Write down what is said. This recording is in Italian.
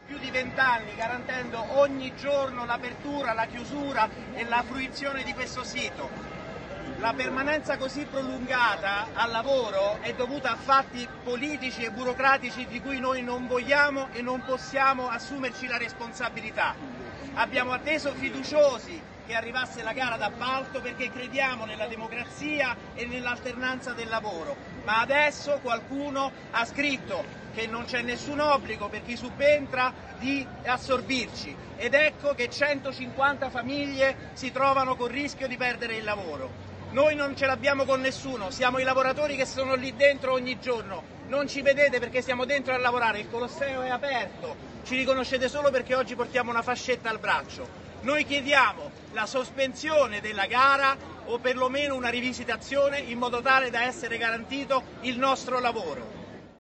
più di 20 anni garantendo ogni giorno l'apertura, la chiusura e la fruizione di questo sito. La permanenza così prolungata al lavoro è dovuta a fatti politici e burocratici di cui noi non vogliamo e non possiamo assumerci la responsabilità. Abbiamo atteso fiduciosi che arrivasse la gara d'appalto perché crediamo nella democrazia e nell'alternanza del lavoro, ma adesso qualcuno ha scritto che non c'è nessun obbligo per chi subentra di assorbirci ed ecco che 150 famiglie si trovano col rischio di perdere il lavoro. Noi non ce l'abbiamo con nessuno, siamo i lavoratori che sono lì dentro ogni giorno, non ci vedete perché siamo dentro a lavorare, il Colosseo è aperto, ci riconoscete solo perché oggi portiamo una fascetta al braccio. Noi chiediamo la sospensione della gara o perlomeno una rivisitazione in modo tale da essere garantito il nostro lavoro.